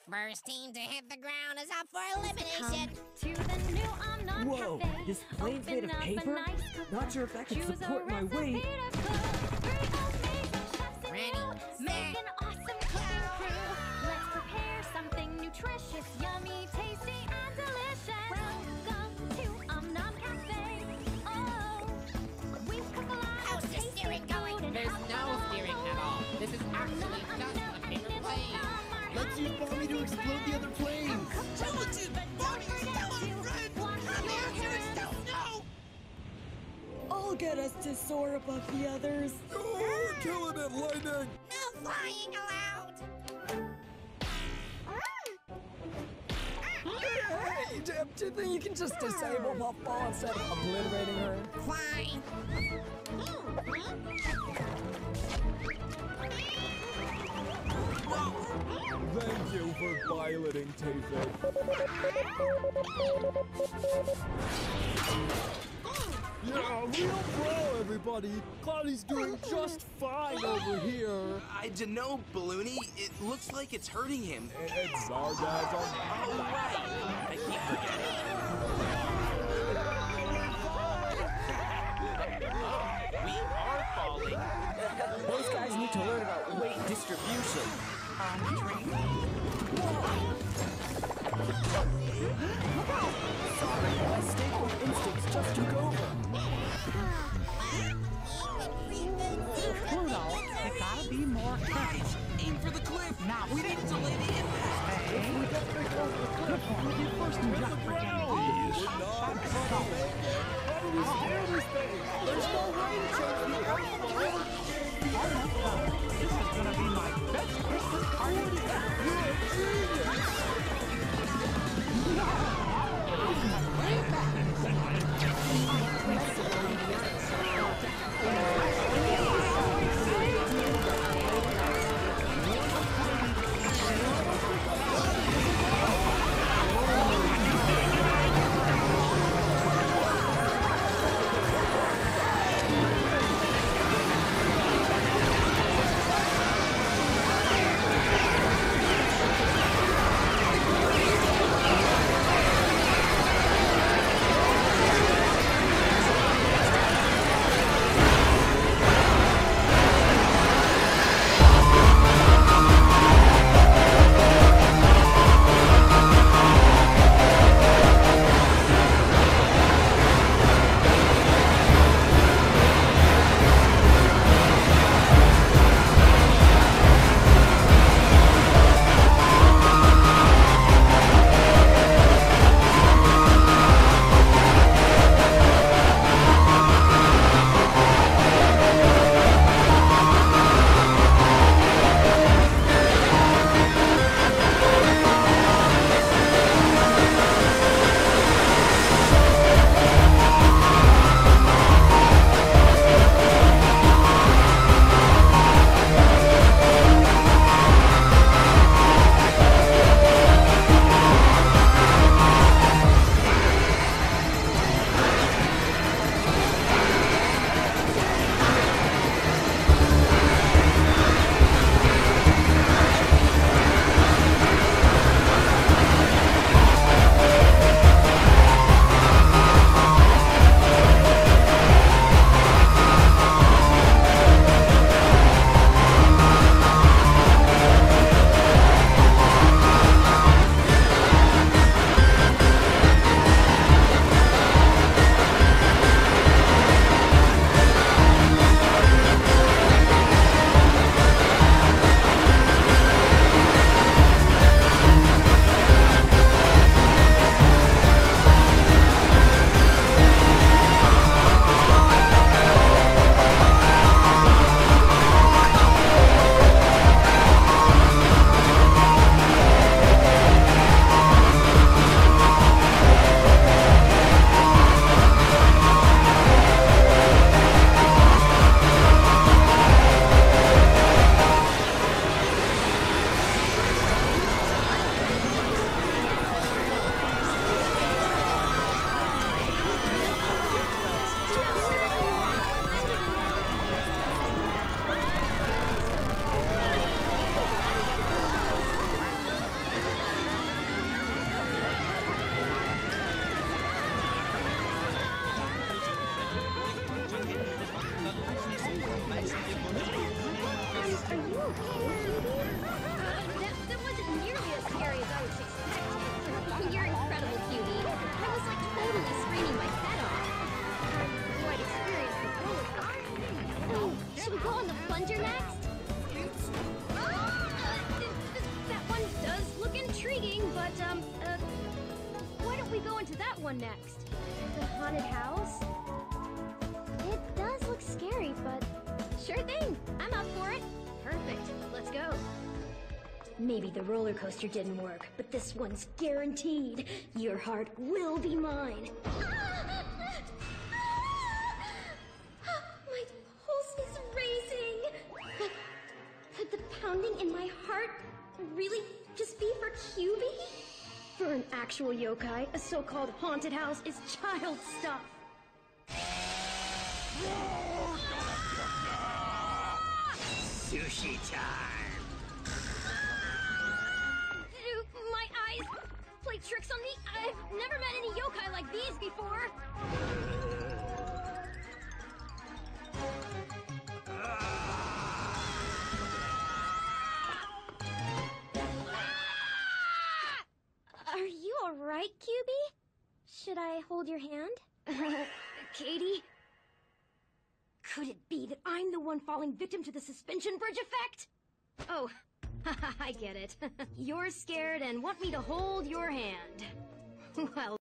First team to hit the ground is up for elimination. To the new Whoa, this plane's made of paper? Not sure if that can support my weight. Ready, Make an awesome cooking crew. Let's prepare something nutritious, yummy, tasty, and delicious. Welcome to Nom Cafe. Oh, we cook a lot how's of the tasty steering going? food and There's no steering at all. This is actually just a paper plane. Let's use Bommy to explode the other planes. Gelatin! Bommy's still our friend! Come here, there's still snow! I'll get us to soar above the others. Oh, we're killing it, Lightning! No flying allowed! Hey, do you think you can just disable Puffball instead of obliterating her? Fine! Thank you for piloting, Taser. Yeah, real pro, everybody. Cloudy's doing just fine over here. I dunno, Balloony. It looks like it's hurting him. It's sarcasm. Oh, right. I keep forgetting. We are falling. Those guys need to learn about weight distribution. Sorry, my staple instincts just took over. Pluto, you gotta be more careful. Guys, aim for the cliff. Now, We need to delay the impact. Hey, good point. You first and just forgetting these. How do we steer this thing? There's no way to change the airflow. This is gonna be my best Christmas party ever. You're a genius. intriguing, but, why don't we go into that one next? The haunted house? It does look scary, but sure thing. I'm up for it. Perfect. Let's go. Maybe the roller coaster didn't work, but this one's guaranteed. Your heart will be mine. My pulse is racing. But could the pounding in my heart really just be for QB? For an actual yokai, a so-called haunted house is child stuff. Sushi time! My eyes play tricks on me. I've never met any yokai like these before. Are you alright, QB? Should I hold your hand? Katie? Could it be that I'm the one falling victim to the suspension bridge effect? Oh, I get it. You're scared and want me to hold your hand. Well...